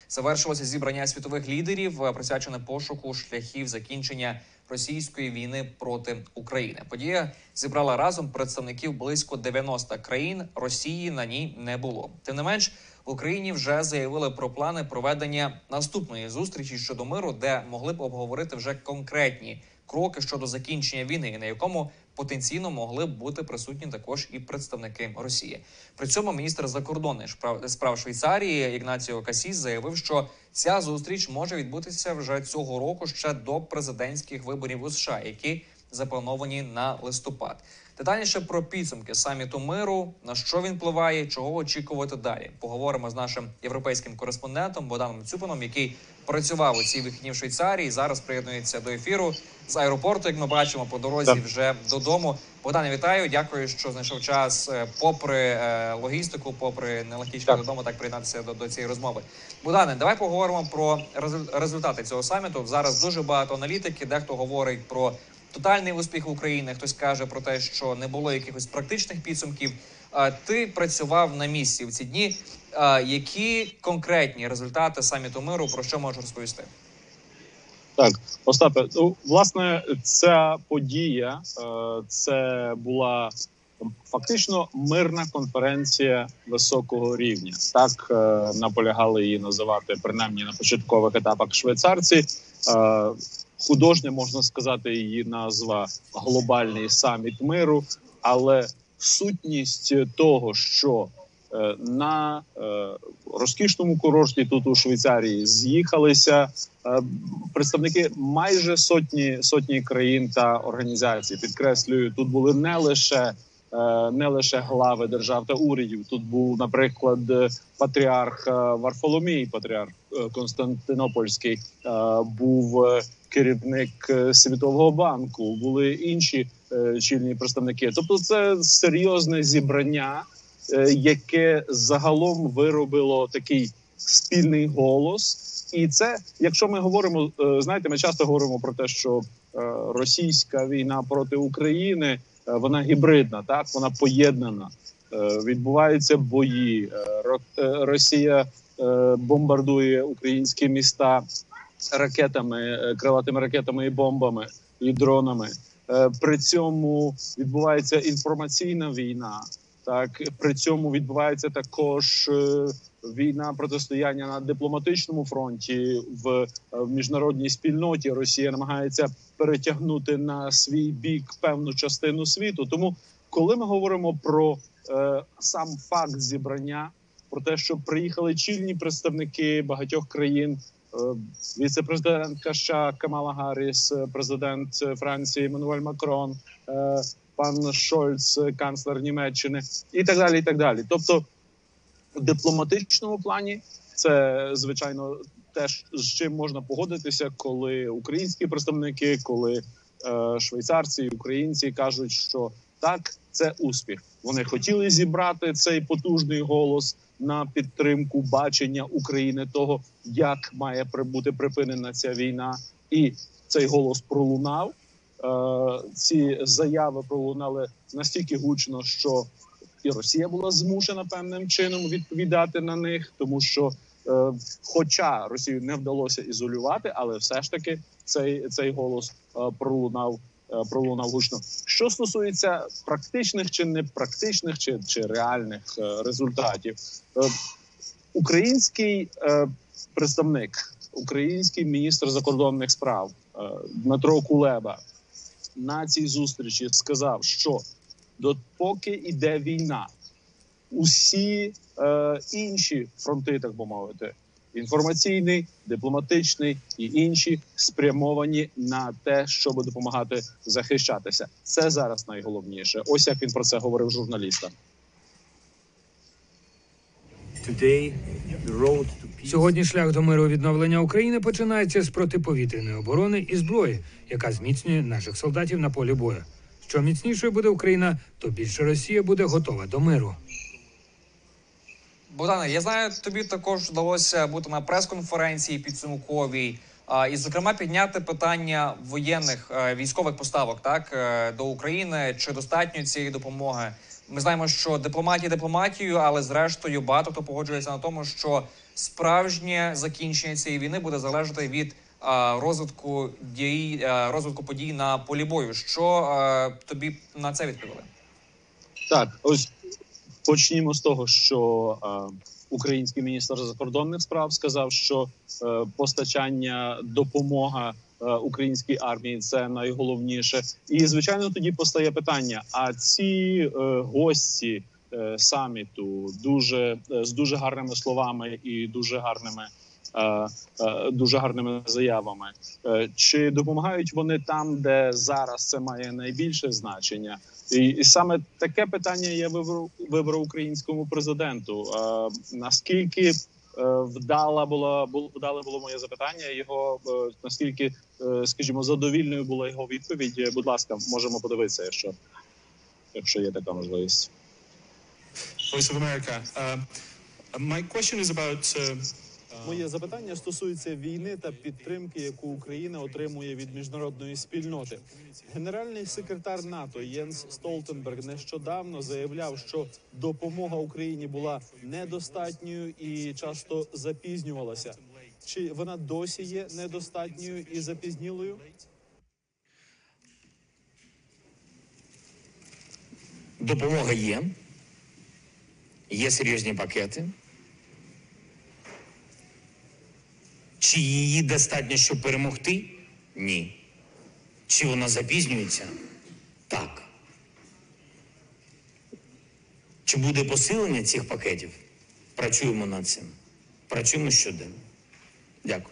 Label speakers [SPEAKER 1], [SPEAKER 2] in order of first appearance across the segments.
[SPEAKER 1] Завершилося зібрання світових лідерів, присвячене пошуку шляхів закінчення російської війни проти України. Подія зібрала разом представників близько 90 країн. Росії на ній не було. Тим не менш, в Україні вже заявили про плани проведення наступної зустрічі щодо миру, де могли б обговорити вже конкретні кроки щодо закінчення війни, на якому потенційно могли б бути присутні також і представники Росії. При цьому міністр закордонних справ Швейцарії Ігнаціо Касіс заявив, що ця зустріч може відбутися вже цього року, ще до президентських виборів у США, які заплановані на листопад. Детальніше про підсумки саміту миру, на що він впливає, чого очікувати далі. Поговоримо з нашим європейським кореспондентом Богданом Цюпином, який працював у цій вихідні в Швейцарії, зараз приєднується до ефіру з аеропорту, як ми бачимо, по дорозі вже додому. Богдане, вітаю, дякую, що знайшов час, попри логістику, попри нелегкий шлях додому, так приєднатися до цієї розмови. Богдане, давай поговоримо про результати цього саміту. Зараз дуже багато аналітики, дехто говорить про тотальний успіх України, хтось каже про те, що не було якихось практичних підсумків. Ти працював на місці в ці дні. Які конкретні результати саміту миру, про що можеш розповісти?
[SPEAKER 2] Так, Остапе, власне, ця подія, це була фактично мирна конференція високого рівня. Так наполягали її називати, принаймні на початкових етапах швейцарці. Художня, можна сказати, її назва «Глобальний саміт миру», але сутність того, що на розкішному курорті тут у Швейцарії з'їхалися представники майже сотні країн та організацій. Підкреслюю, тут були не лише глави держав та урядів. Тут був, наприклад, патріарх Варфоломій, патріарх Константинопольський, був керівник Світового банку, були інші чільні представники. Тобто це серйозне зібрання, яке загалом виробило такий спільний голос. І це, якщо ми говоримо, знаєте, ми часто говоримо про те, що російська війна проти України, вона гібридна, так, вона поєднана. Відбуваються бої, Росія бомбардує українські міста ракетами, крилатими ракетами і бомбами, і дронами. При цьому відбувається інформаційна війна. Так, при цьому відбувається також війна, протистояння на дипломатичному фронті, в міжнародній спільноті. Росія намагається перетягнути на свій бік певну частину світу. Тому, коли ми говоримо про сам факт зібрання, про те, що приїхали чільні представники багатьох країн, віце-президентка США Камала Гарріс, президент Франції Еммануель Макрон, пан Шольц, канцлер Німеччини, і так далі, і так далі. Тобто, в дипломатичному плані це, звичайно, теж з чим можна погодитися, коли українські представники, коли швейцарці і українці кажуть, що так, це успіх. Вони хотіли зібрати цей потужний голос на підтримку бачення України того, як має бути припинена ця війна. І цей голос пролунав. Ці заяви пролунали настільки гучно, що і Росія була змушена певним чином відповідати на них, тому що, хоча Росію не вдалося ізолювати, але все ж таки цей голос пролунав гучно. Що стосується практичних чи непрактичних, чи реальних результатів, український представник, український міністр закордонних справ Дмитро Кулеба на цій зустрічі сказав, що допоки йде війна, усі інші фронти, так би мовити, інформаційний, дипломатичний і інші, спрямовані на те, щоб допомагати захищатися. Це зараз найголовніше. Ось як він про це говорив журналістам.
[SPEAKER 3] Сьогодні шлях до миру і відновлення України починається з протиповітряної оборони і зброї, яка зміцнює наших солдатів на полі бою. Що міцнішою буде Україна, то більше Росія буде готова до миру.
[SPEAKER 1] Богдане, я знаю, тобі також вдалося бути на прес-конференції підсумковій і, зокрема, підняти питання воєнних військових поставок, так, до України. Чи достатньо цієї допомоги? Ми знаємо, що дипломатія дипломатією, але зрештою багато хто погоджується на тому, що справжнє закінчення цієї війни буде залежати від розвитку подій на полі бою. Що тобі на це відповіли?
[SPEAKER 2] Так, ось почнімо з того, що український міністр закордонних справ сказав, що постачання, допомога українській армії – це найголовніше. І, звичайно, тоді постає питання, а ці гості саміту з дуже гарними словами і дуже гарними заявами, чи допомагають вони там, де зараз це має найбільше значення? І саме таке питання я вибрав українському президенту. Наскільки вдале було моє запитання, його наскільки, скажімо, задовільною була його відповідь? Будь ласка, можемо подивитися, якщо є така можливість.
[SPEAKER 4] Voice of America. My question is about
[SPEAKER 5] Моє запитання стосується війни та підтримки, яку Україна отримує від міжнародної спільноти. Генеральний секретар НАТО Єнс Столтенберг нещодавно заявляв, що допомога Україні була недостатньою і часто запізнювалася. Чи вона досі є недостатньою і запізнілою?
[SPEAKER 6] Допомога є. Є серйозні пакети. Чи її достатньо, щоб перемогти? Ні. Чи вона запізнюється? Так. Чи буде посилення цих пакетів? Працюємо над цим. Працюємо щоденно. Дякую.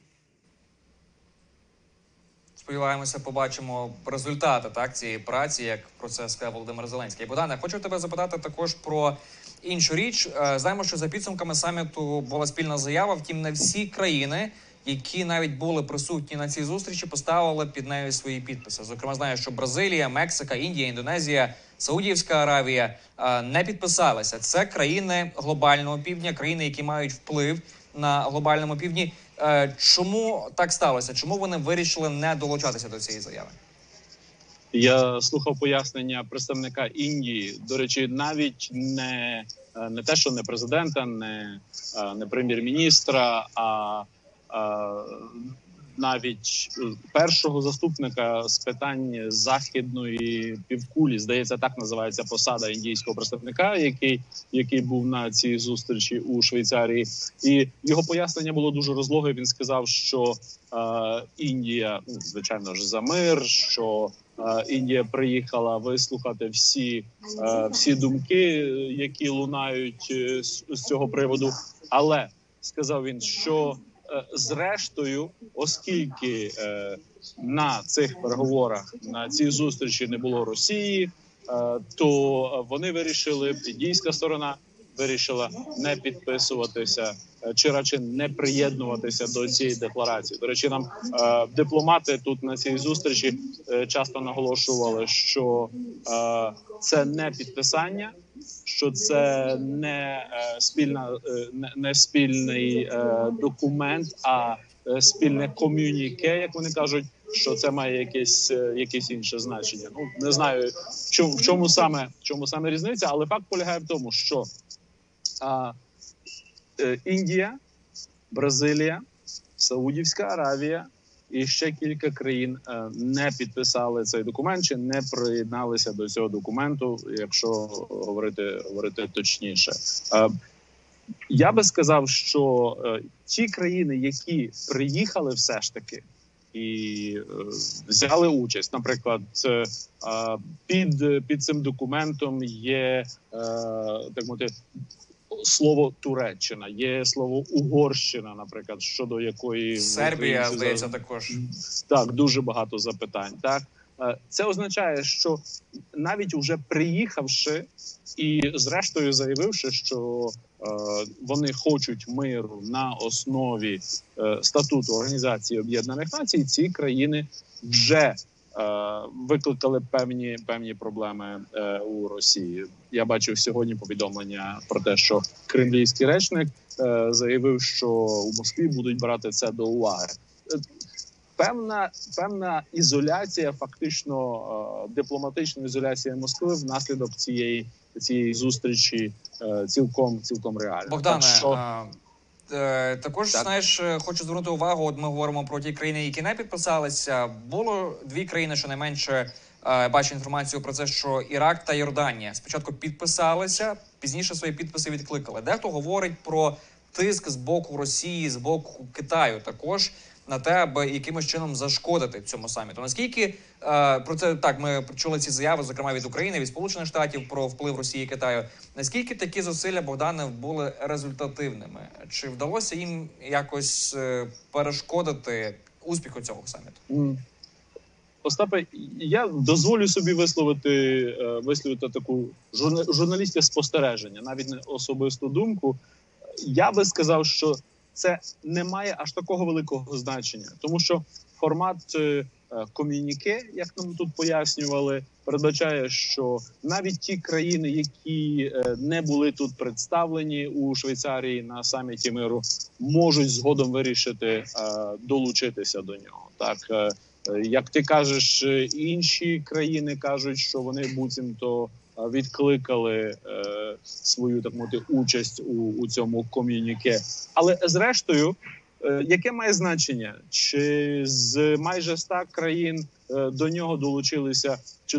[SPEAKER 1] Сподіваємося, побачимо результати цієї праці, як про це сказав Володимир Зеленський. Богдане, хочу тебе запитати також про іншу річ. Знаємо, що за підсумками саміту була спільна заява, втім не всі країни, які навіть були присутні на цій зустрічі, поставили під нею свої підписи. Зокрема, знаю, що Бразилія, Мексика, Індія, Індонезія, Саудівська Аравія не підписалися. Це країни глобального півдня, країни, які мають вплив на глобальному півдні. Чому так сталося? Чому вони вирішили не долучатися до цієї заяви?
[SPEAKER 2] Я слухав пояснення представника Індії. До речі, навіть не те, що не президента, не прем'єр-міністра, а навіть першого заступника з питань західної півкулі. Здається, так називається посада індійського представника, який був на цій зустрічі у Швейцарії. І його пояснення було дуже розлоге. Він сказав, що Індія, звичайно ж, за мир, що Індія приїхала вислухати всі думки, які лунають з цього приводу. Але, сказав він, що зрештою, оскільки на цих переговорах, на цій зустрічі не було Росії, то вони вирішили, індійська сторона вирішила не підписуватися чи радше не приєднуватися до цієї декларації. До речі, нам дипломати тут на цій зустрічі часто наголошували, що це не підписання, що це не спільний документ, а спільне ком'юніке, як вони кажуть, що це має якесь інше значення. Ну, не знаю, в чому саме різниця, але факт полягає в тому, що Індія, Бразилія, Саудівська Аравія і ще кілька країн не підписали цей документ чи не приєдналися до цього документу, якщо говорити точніше. Я би сказав, що ті країни, які приїхали все ж таки і взяли участь, наприклад, під цим документом є, так мовити, слово Туреччина, є слово Угорщина, наприклад, щодо якої
[SPEAKER 1] Сербія, здається, також.
[SPEAKER 2] Так, дуже багато запитань. Так, це означає, що навіть уже приїхавши і зрештою заявивши, що вони хочуть миру на основі статуту Організації Об'єднаних Націй, ці країни вже викликали певні проблеми у Росії. Я бачив сьогодні повідомлення про те, що кремлівський речник заявив, що у Москві будуть брати це до уваги. певна ізоляція, фактично дипломатична ізоляція Москви внаслідок цієї зустрічі цілком реальна.
[SPEAKER 1] Богдане,
[SPEAKER 2] Так що...
[SPEAKER 1] також,
[SPEAKER 2] Так.
[SPEAKER 1] знаєш, хочу звернути увагу, от ми говоримо про ті країни, які не підписалися. Було дві країни, щонайменше, бачу інформацію про це, що Ірак та Йорданія спочатку підписалися, пізніше свої підписи відкликали. Дехто говорить про тиск з боку Росії, з боку Китаю також на те, аби якимось чином зашкодити цьому саміту. Наскільки про це так ми чули ці заяви, зокрема від України, від Сполучених Штатів про вплив Росії і Китаю. Наскільки такі зусилля, Богдане, були результативними? Чи вдалося їм якось перешкодити успіху цього саміту?
[SPEAKER 2] Остапе, я дозволю собі висловити таку журналістське спостереження, навіть не особисту думку. Я би сказав, що це не має аж такого великого значення, тому що формат ком'юніке, як нам тут пояснювали, передбачає, що навіть ті країни, які не були тут представлені у Швейцарії на саміті миру, можуть згодом вирішити долучитися до нього. Так, як ти кажеш, інші країни кажуть, що вони буцімто відкликали свою, так мовити, участь у цьому ком'юніке. Але зрештою, яке має значення? Чи з майже 100 країн до нього долучилися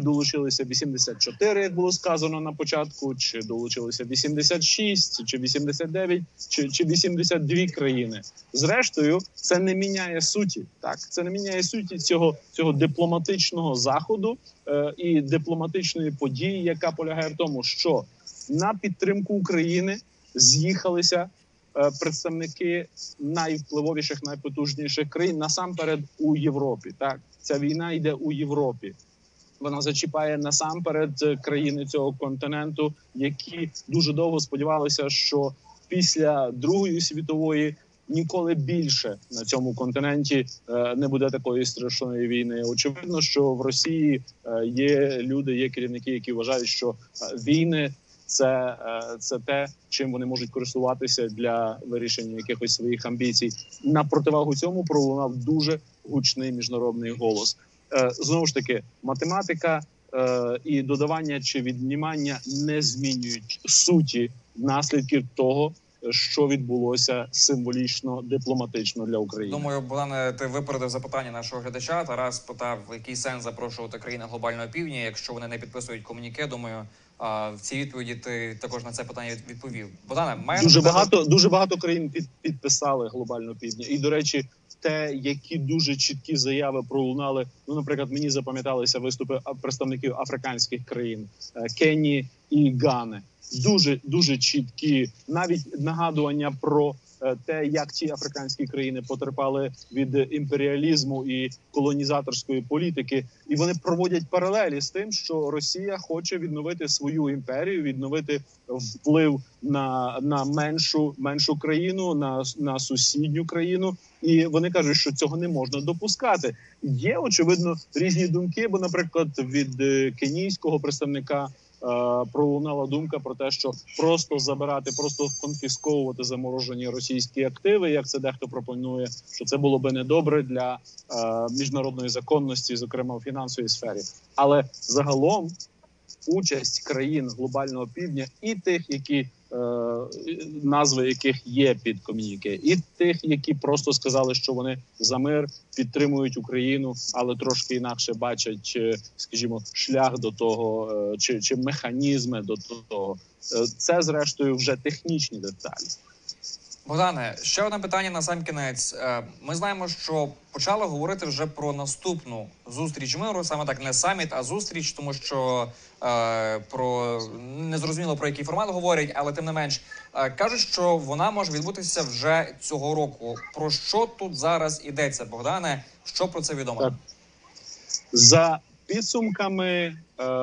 [SPEAKER 2] 84, як було сказано на початку, чи долучилися 86, чи 89, чи 82 країни. Зрештою, це не міняє суті. Так, це не міняє суті цього дипломатичного заходу і дипломатичної події, яка полягає в тому, що на підтримку України з'їхалися представники найвпливовіших, найпотужніших країн, насамперед у Європі. Так, ця війна йде у Європі. Вона зачіпає насамперед країни цього континенту, які дуже довго сподівалися, що після Другої світової ніколи більше на цьому континенті не буде такої страшної війни. Очевидно, що в Росії є люди, є керівники, які вважають, що війни це те, чим вони можуть користуватися для вирішення якихось своїх амбіцій. На противагу цьому пролунав дуже гучний міжнародний голос. Знову ж таки, математика і додавання чи віднімання не змінюють суті наслідків того, що відбулося символічно, дипломатично для України.
[SPEAKER 1] Думаю, Богдане, ти випередив запитання нашого глядача. Тарас питав, який сенс запрошувати країни глобального півдня, якщо вони не підписують ком'юніке. Думаю, в цій відповіді ти також на це питання відповів. Богдане,
[SPEAKER 2] дуже багато країн підписали глобального півдня. І, до речі, те, які дуже чіткі заяви пролунали, наприклад, мені запам'яталися виступи представників африканських країн Кенії і Гани. Дуже чіткі, навіть нагадування про те, як ці африканські країни потерпали від імперіалізму і колонізаторської політики. І вони проводять паралелі з тим, що Росія хоче відновити свою імперію, відновити вплив на меншу країну, на сусідню країну. І вони кажуть, що цього не можна допускати. Є, очевидно, різні думки, бо, наприклад, від кенійського представника пролунала думка про те, що просто забирати, просто конфісковувати заморожені російські активи, як це дехто пропонує, що це було би недобре для міжнародної законності, зокрема в фінансовій сфері. Але загалом участь країн глобального півдня і тих, які назви яких є під ком'юніке, і тих, які просто сказали, що вони за мир, підтримують Україну, але трошки інакше бачать, скажімо, шлях до того, чи механізми до того. Це, зрештою, вже технічні деталі.
[SPEAKER 1] Богдане, ще одне питання на сам кінець. Ми знаємо, що почали говорити вже про наступну зустріч миру, саме так, не саміт, а зустріч, тому що про незрозуміло про який формат говорять, але тим не менш кажуть, що вона може відбутися вже цього року. Про що тут зараз йдеться, Богдане? Що про це відомо?
[SPEAKER 2] Так. За підсумками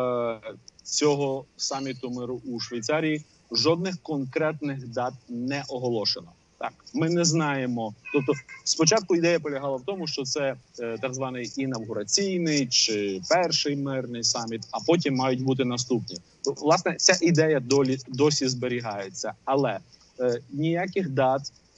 [SPEAKER 2] цього саміту миру у Швейцарії жодних конкретних дат не оголошено. Так, ми не знаємо. Тобто, спочатку ідея полягала в тому, що це так званий інавгураційний чи перший мирний саміт, а потім мають бути наступні. Власне, ця ідея досі зберігається, але ніяких дат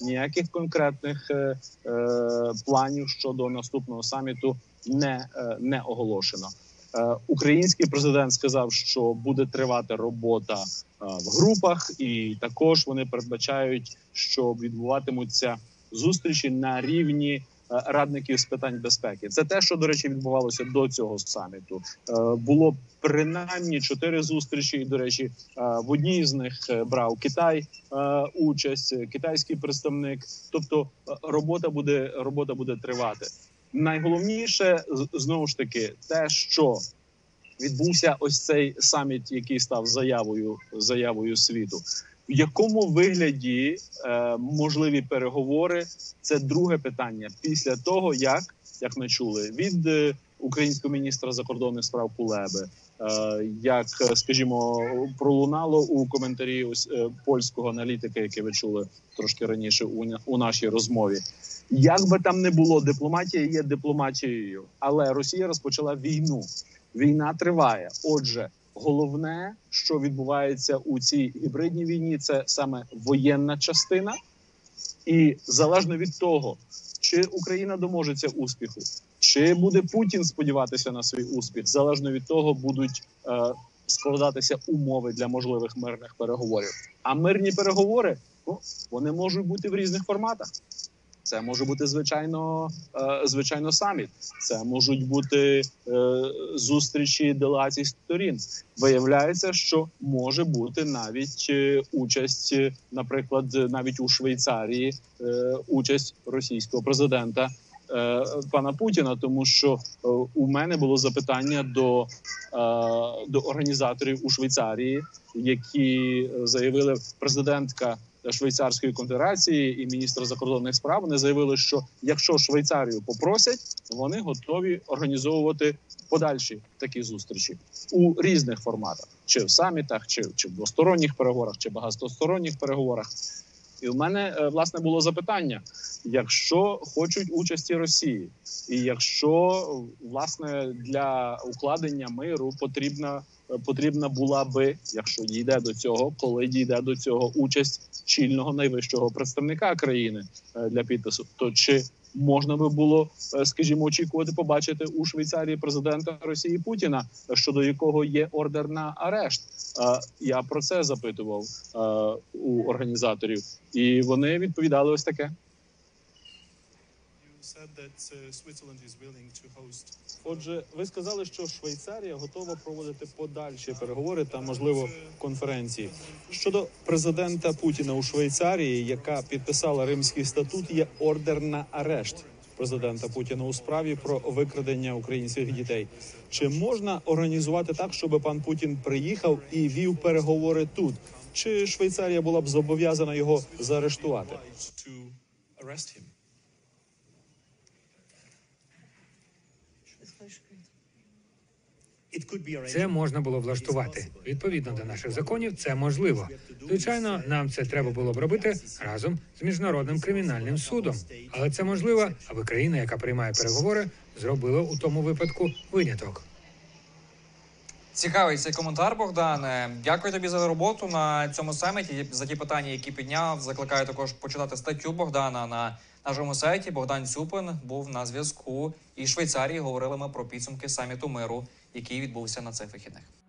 [SPEAKER 2] ніяких конкретних планів щодо наступного саміту не оголошено. Український президент сказав, що буде тривати робота в групах, і також вони передбачають, що відбуватимуться зустрічі на рівні радників з питань безпеки. Це те, що, до речі, відбувалося до цього саміту. Було принаймні 4 зустрічі, і, до речі, в одній з них брав Китай участь, китайський представник. Тобто робота буде тривати. Найголовніше, знову ж таки, те, що відбувся ось цей саміт, який став заявою світу. В якому вигляді можливі переговори – це друге питання. Після того, як ми чули від українського міністра закордонних справ Кулеби, як, скажімо, пролунало у коментарі польського аналітика, який ви чули трошки раніше у нашій розмові. Як би там не було, дипломатія є дипломатією, але Росія розпочала війну. Війна триває. Отже, головне, що відбувається у цій гібридній війні, це саме воєнна частина. І залежно від того, чи Україна доможеться успіху, чи буде Путін сподіватися на свій успіх, залежно від того будуть складатися умови для можливих мирних переговорів. А мирні переговори, вони можуть бути в різних форматах. Це може бути, звичайно, саміт. Це можуть бути зустрічі делегацій сторін. Виявляється, що може бути навіть участь, наприклад, навіть у Швейцарії, участь російського президента пана Путіна. Тому що у мене було запитання до організаторів у Швейцарії, які заявили, президентка Швейцарської конфедерації і міністр закордонних справ, вони заявили, що якщо Швейцарію попросять, вони готові організовувати подальші такі зустрічі у різних форматах. Чи в самітах, чи в двосторонніх переговорах, чи багатосторонніх переговорах. І в мене, власне, було запитання, якщо хочуть участі Росії, і якщо, власне, для укладення миру потрібна була би, якщо дійде до цього, коли дійде до цього участь чільного найвищого представника країни для підпису, то чи можна би було, скажімо, очікувати побачити у Швейцарії президента Росії Путіна, щодо якого є ордер на арешт? Я про це запитував у організаторів, і вони відповідали ось таке.
[SPEAKER 5] Отже, ви сказали, що Швейцарія готова проводити подальші переговори та, можливо, конференції. Щодо президента Путіна у Швейцарії, яка підписала Римський статут, є ордер на арешт президента Путіна у справі про викрадення українських дітей. Чи можна організувати так, щоб пан Путін приїхав і вів переговори тут? Чи Швейцарія була б зобов'язана його заарештувати?
[SPEAKER 3] Це можна було влаштувати. Відповідно до наших законів, це можливо. Звичайно, нам це треба було б робити разом з Міжнародним кримінальним судом. Але це можливо, аби країна, яка приймає переговори, зробила у тому випадку виняток.
[SPEAKER 1] Цікавий цей коментар, Богдане. Дякую тобі за роботу на цьому саміті, за ті питання, які підняв. Закликаю також почитати статтю Богдана на нашому сайті. Богдан Цюпин був на зв'язку із Швейцарії. Говорили ми про підсумки саміту миру, який відбувся на цих вихідних.